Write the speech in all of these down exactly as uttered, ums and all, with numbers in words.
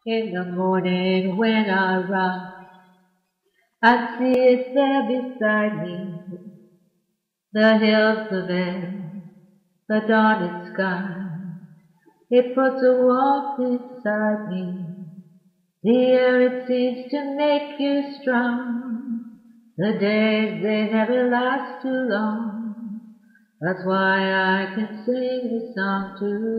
In the morning when I rise, I see it there beside me, the hills of air, the dawned sky. It puts a warmth inside me. The air, it seems to make you strong. The days, they never last too long. That's why I can sing this song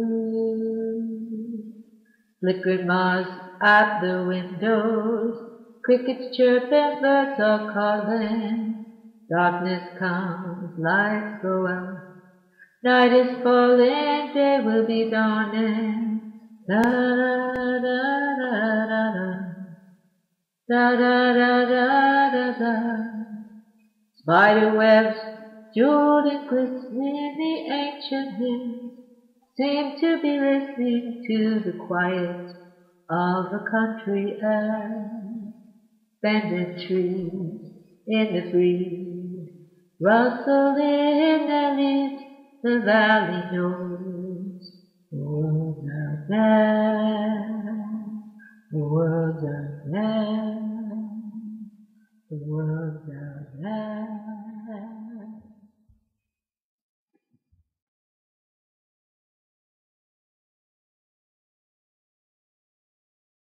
too. Flickering moths at the windows, crickets chirp and birds are calling. Darkness comes, lights go out. Night is falling, day will be dawning. Da da da da da da da da da da da. Spider webs, jeweled and glistening, the ancient hymns seem to be listening to the quiet of the country air. Bended trees in the breeze, rustle in the leaves, the valley knows the world's out there.